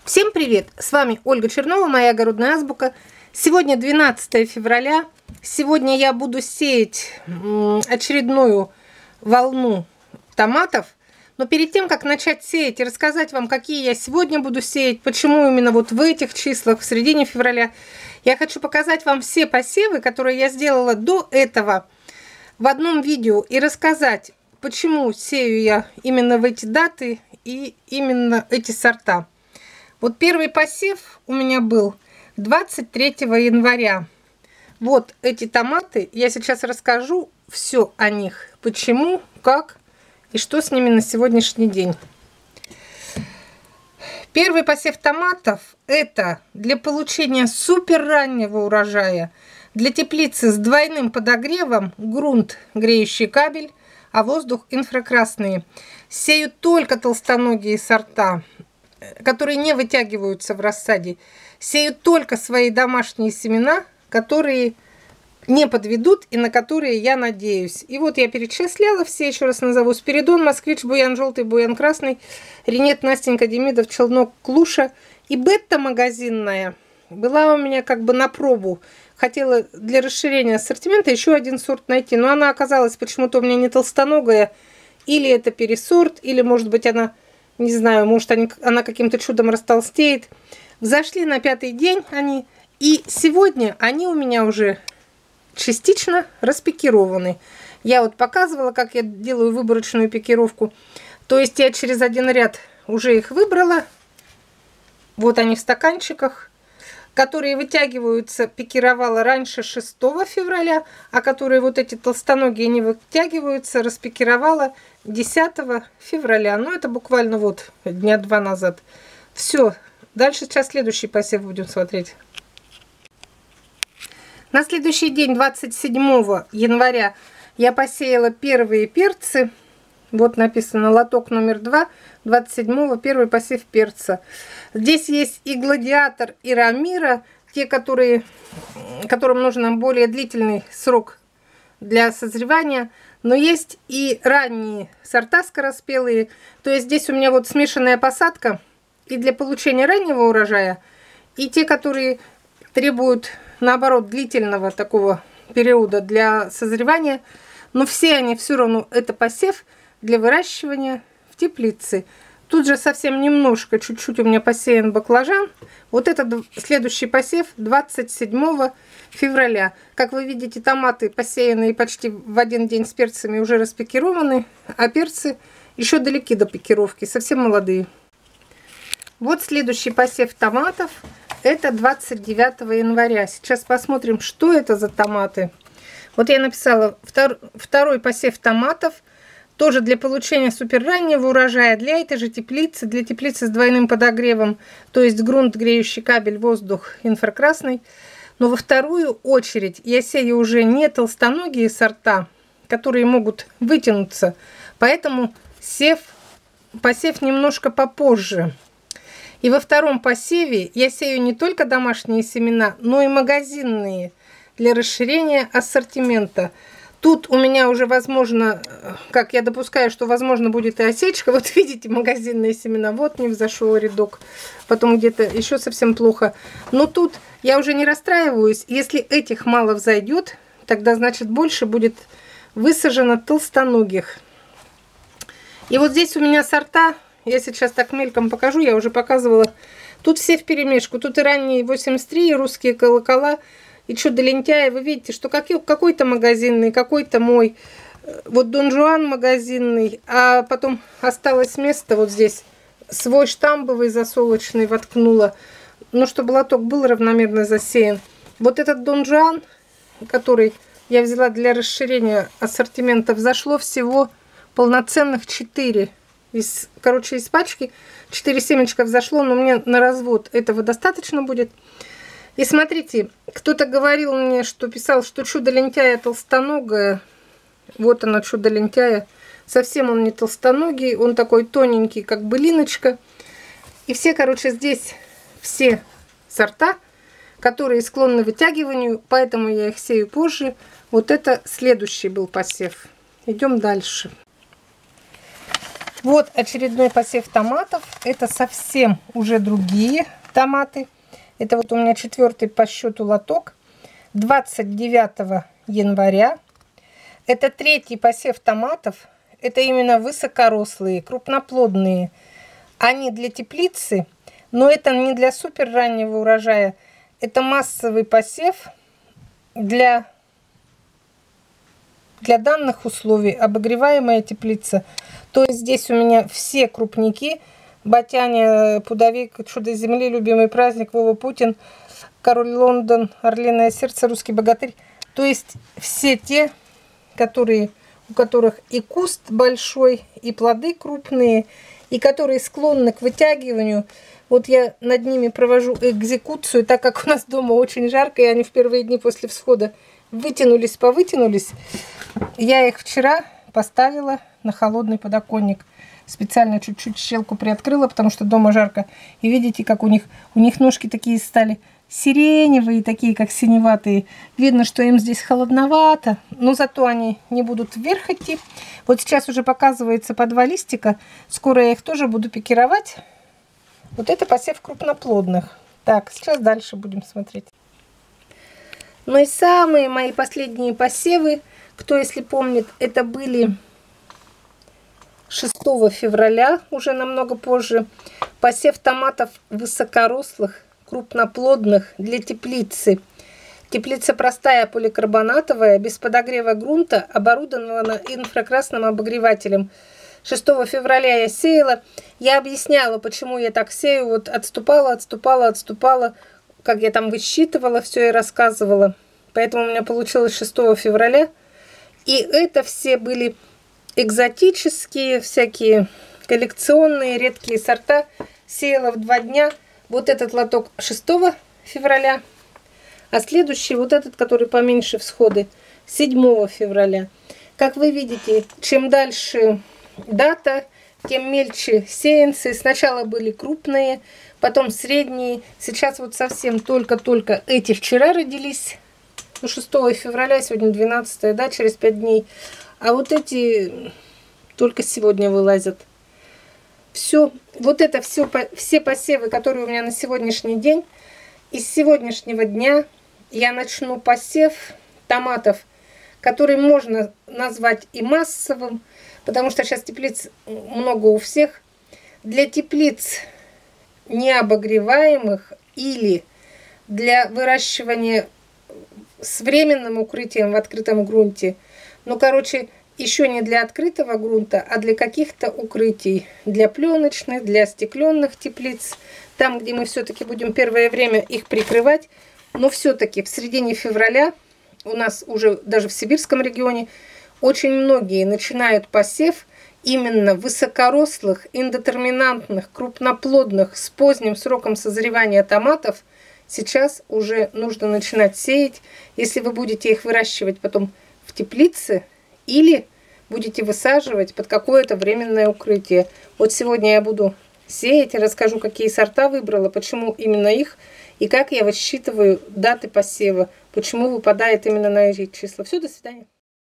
Всем привет! С вами Ольга Чернова, моя огородная азбука. Сегодня 12 февраля. Сегодня я буду сеять очередную волну томатов. Но перед тем, как начать сеять и рассказать вам, какие я сегодня буду сеять, почему именно вот в этих числах, в середине февраля, я хочу показать вам все посевы, которые я сделала до этого в одном видео и рассказать, почему сею я именно в эти даты и именно эти сорта. Вот первый посев у меня был 23 января. Вот эти томаты. Я сейчас расскажу все о них. Почему, как и что с ними на сегодняшний день. Первый посев томатов — это для получения супер раннего урожая. Для теплицы с двойным подогревом, грунт греющий кабель, а воздух инфракрасные. Сею только толстоногие сорта, которые не вытягиваются в рассаде. Сею только свои домашние семена, которые не подведут и на которые я надеюсь. И вот я перечисляла все, еще раз назову: Спиридон, Москвич, Буян желтый, Буян красный, Ренет, Настенька, Демидов, Челнок, Клуша. И бета магазинная была у меня как бы на пробу. Хотела для расширения ассортимента еще один сорт найти, но она оказалась почему-то у меня не толстоногая. Или это пересорт, или, может быть, она, не знаю, может, она каким-то чудом растолстеет. Взошли на 5-й день они, и сегодня они у меня уже частично распикированы. Я вот показывала, как я делаю выборочную пикировку. То есть я через один ряд уже их выбрала. Вот они в стаканчиках, которые вытягиваются, пикировала раньше 6 февраля, а которые вот эти толстоногие не вытягиваются, распикировала 10 февраля. Ну, это буквально вот дня 2 назад. Все. Дальше сейчас следующий посев будем смотреть. На следующий день, 27 января, я посеяла первые перцы. Вот написано лоток номер 2, 27-го, первый посев перца. Здесь есть и Гладиатор, и Рамира, те, которым нужен более длительный срок для созревания. Но есть и ранние сорта скороспелые. То есть здесь у меня вот смешанная посадка и для получения раннего урожая, и те, которые требуют, наоборот, длительного такого периода для созревания. Но все они все равно это посев для выращивания в теплице. Тут же совсем немножко, чуть-чуть у меня посеян баклажан. Вот это следующий посев 27 февраля. Как вы видите, томаты посеянные почти в один день с перцами уже распикированы, а перцы еще далеки до пикировки, совсем молодые. Вот следующий посев томатов. Это 29 января. Сейчас посмотрим, что это за томаты. Вот я написала второй посев томатов. Тоже для получения суперраннего урожая. Для этой же теплицы. Для теплицы с двойным подогревом. То есть грунт, греющий кабель, воздух инфракрасный. Но во вторую очередь я сею уже не толстоногие сорта, которые могут вытянуться. Поэтому посев немножко попозже. И во втором посеве я сею не только домашние семена, но и магазинные для расширения ассортимента. Тут у меня уже, возможно, как я допускаю, что возможно будет и осечка. Вот видите, магазинные семена. Вот не взошел рядок. Потом где-то еще совсем плохо. Но тут я уже не расстраиваюсь. Если этих мало взойдет, тогда, значит, больше будет высажено толстоногих. И вот здесь у меня сорта. Я сейчас так мельком покажу, я уже показывала. Тут все вперемешку. Тут и ранние 83, и русские колокола, и чудо лентяя. Вы видите, что какой-то магазинный, какой-то мой. Вот Дон Жуан магазинный. А потом осталось место вот здесь. Свой штамбовый засолочный воткнула. Ну, чтобы лоток был равномерно засеян. Вот этот Дон Жуан, который я взяла для расширения ассортимента, взошло всего полноценных 4. Из пачки 4 семечка взошло, но мне на развод этого достаточно будет. И смотрите, кто-то говорил мне, писал, что чудо лентяя толстоногая. Вот она, чудо лентяя. Совсем он не толстоногий, он такой тоненький, как былиночка. И все, здесь все сорта, которые склонны к вытягиванию, поэтому я их сею позже. Вот это следующий был посев. Идем дальше. Вот очередной посев томатов. Это совсем уже другие томаты. Это вот у меня 4-й по счету лоток. 29 января. Это 3-й посев томатов. Это именно высокорослые, крупноплодные. Они для теплицы, но это не для супер раннего урожая. Это массовый посев для данных условий. Обогреваемая теплица. То есть здесь у меня все крупники. Батяня, пудовик, чудо земли, любимый праздник, Вова Путин, король Лондон, орлиное сердце, русский богатырь. То есть все те, у которых и куст большой, и плоды крупные, и которые склонны к вытягиванию. Вот я над ними провожу экзекуцию, так как у нас дома очень жарко, и они в первые дни после всхода повытянулись. Я их вчера поставила на холодный подоконник. Специально чуть-чуть щелку приоткрыла, потому что дома жарко. И видите, как у них ножки такие стали сиреневые, такие как синеватые. Видно, что им здесь холодновато, но зато они не будут вверх идти. Вот сейчас уже показывается по 2 листика. Скоро я их тоже буду пикировать. Вот это посев крупноплодных. Так, сейчас дальше будем смотреть. Ну и самые мои последние посевы, кто если помнит, это были 6 февраля, уже намного позже. Посев томатов высокорослых, крупноплодных для теплицы. Теплица простая, поликарбонатовая, без подогрева грунта, оборудована инфракрасным обогревателем. 6 февраля я сеяла. Я объясняла, почему я так сею. Вот отступала. Как я там высчитывала, все и рассказывала. Поэтому у меня получилось 6 февраля. И это все были экзотические, всякие коллекционные, редкие сорта. Сеяла в 2 дня. Вот этот лоток 6 февраля. А следующий, вот этот, который поменьше всходы, 7 февраля. Как вы видите, чем дальше дата, тем мельче сеянцы. Сначала были крупные, потом средние. Сейчас вот совсем только эти вчера родились. 6 февраля, сегодня 12, да, через 5 дней. А вот эти только сегодня вылазят. Все, вот это все посевы, которые у меня на сегодняшний день. Из сегодняшнего дня я начну посев томатов, который можно назвать и массовым, потому что сейчас теплиц много у всех. Для теплиц необогреваемых или для выращивания с временным укрытием в открытом грунте. Ну, короче, еще не для открытого грунта, а для каких-то укрытий. Для пленочных, для стекленных теплиц. Там, где мы все-таки будем первое время их прикрывать. Но все-таки в середине февраля у нас уже даже в сибирском регионе очень многие начинают посев именно высокорослых, индетерминантных, крупноплодных, с поздним сроком созревания томатов. Сейчас уже нужно начинать сеять, если вы будете их выращивать потом в теплице или будете высаживать под какое-то временное укрытие. Вот сегодня я буду сеять и расскажу, какие сорта выбрала, почему именно их и как я высчитываю даты посева, почему выпадает именно на эти числа. Все, до свидания.